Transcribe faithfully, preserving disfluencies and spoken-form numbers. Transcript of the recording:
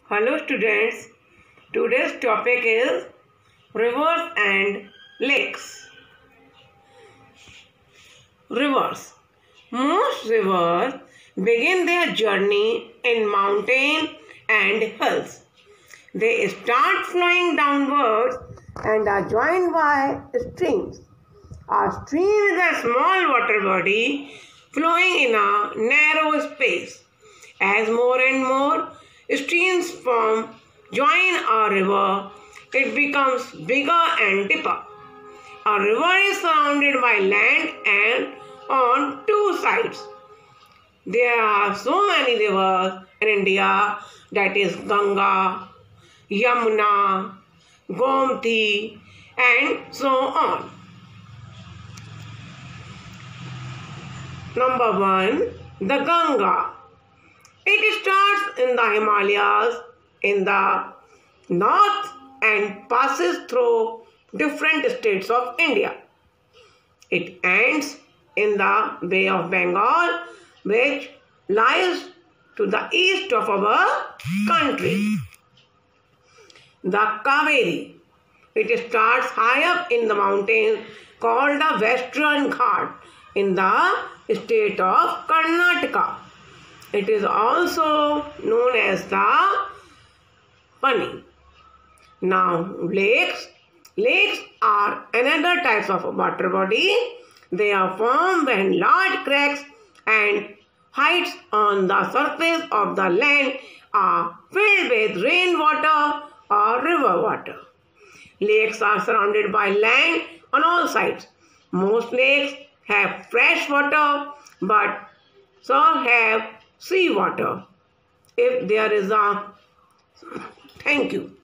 Hello students, today's topic is rivers and lakes. Rivers. Most rivers begin their journey in mountains and hills. They start flowing downwards and are joined by streams. A stream is a small water body flowing in a narrow space. As more and more streams form join a river, it becomes bigger and deeper. A river is surrounded by land and on two sides. There are so many rivers in India, that is Ganga, Yamuna, Gomti, and so on. Number one, the Ganga. It starts in the Himalayas in the north and passes through different states of India. It ends in the Bay of Bengal, which lies to the east of our country. The Kaveri. It starts high up in the mountains called the Western Ghat in the state of Karnataka. It is also known as the Pani. Now, lakes. Lakes are another type of water body. They are formed when large cracks and heights on the surface of the land are filled with rainwater or river water. Lakes are surrounded by land on all sides. Most lakes have fresh water, but some have sea water. If there is a... Thank you.